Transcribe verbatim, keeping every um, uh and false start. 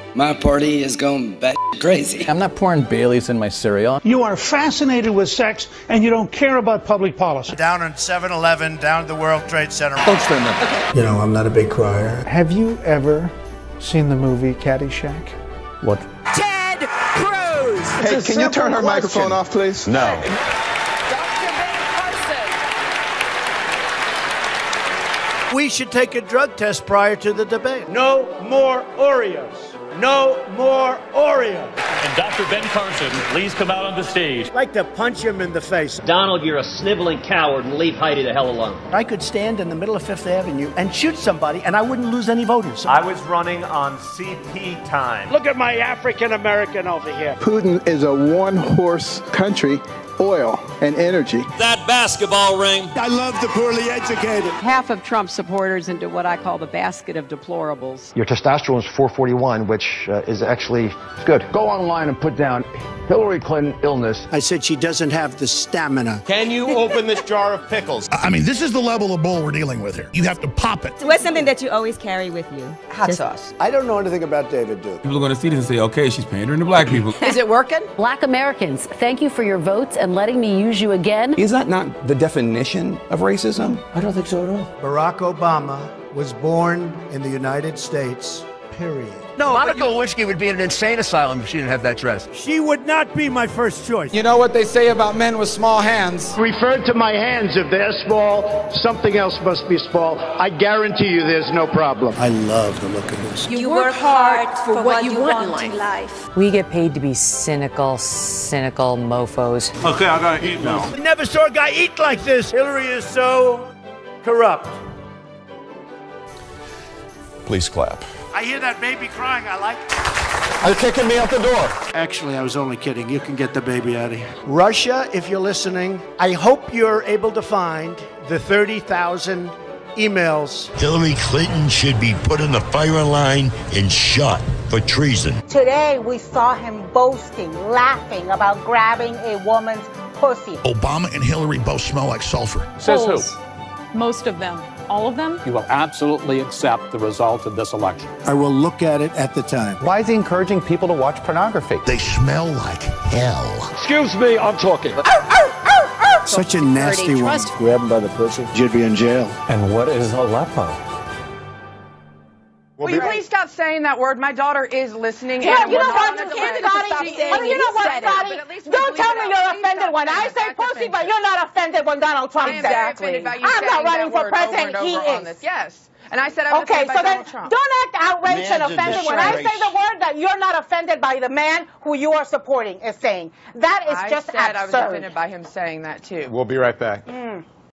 My party is going bat crazy. I'm not pouring Baileys in my cereal. You are fascinated with sex, and you don't care about public policy. Down in seven eleven, down at the World Trade Center. Don't stand there. You know, I'm not a big crier. Have you ever seen the movie Caddyshack? What? Ted Cruz! Hey, can you turn her microphone off, please? No. We should take a drug test prior to the debate. No more Oreos. No more Oreos. And Doctor Ben Carson, please come out on the stage. I'd like to punch him in the face. Donald, you're a sniveling coward, and leave Heidi the hell alone. I could stand in the middle of Fifth Avenue and shoot somebody, and I wouldn't lose any voters. I was running on C P time. Look at my African American over here. Putin is a one-horse country, oil and energy. That basketball ring. I love the poorly educated. Half of Trump supporters into what I call the basket of deplorables. Your testosterone is four forty-one, which uh, is actually good. Go online and put down Hillary Clinton illness. I said she doesn't have the stamina. Can you open this jar of pickles? I mean, this is the level of bull we're dealing with here. You have to pop it. So what's something that you always carry with you? Hot Just sauce. I don't know anything about David Duke. People are going to see this and say, okay, she's pandering to black people. Is it working? Black Americans, thank you for your votes and letting me use you again. Is that not the definition of racism? I don't think so at all. Barack Obama was born in the United States, period. No, Monica Lewinsky would be in an insane asylum if she didn't have that dress. She would not be my first choice. You know what they say about men with small hands? Referred to my hands. If they're small, something else must be small. I guarantee you there's no problem. I love the look of this. You, you work hard for, for what you want, want in life. life. We get paid to be cynical, cynical mofos. Okay, I gotta eat now. I never saw a guy eat like this. Hillary is so corrupt. Please clap. I hear that baby crying. I like it. They're kicking me out the door. Actually, I was only kidding. You can get the baby out of here. Russia, if you're listening, I hope you're able to find the thirty thousand emails. Hillary Clinton should be put in the firing line and shot for treason. Today, we saw him boasting, laughing about grabbing a woman's pussy. Obama and Hillary both smell like sulfur. Says who? Most of them. All of them? You will absolutely accept the result of this election. I will look at it at the time. Why is he encouraging people to watch pornography? They smell like hell. Excuse me, I'm talking. Such a nasty one. Grab him by the pussy. You'd be in jail. And what is Aleppo? Will you please stop saying that word? My daughter is listening. Yeah, and you we're know not what, on the Scotty? delay. Oh, you know what, Scotty? Don't tell me you're offended when I say pussy, but you're not offended when Donald Trump says it. Exactly. I'm not running for president. He is. Yes. And I said I'm okay, offended by so then Donald Trump. don't act outraged and Man's a offended when I say disgrace. the word that you're not offended by the man who you are supporting is saying. That is I just said absurd. I was offended by him saying that too. We'll be right back. Mm.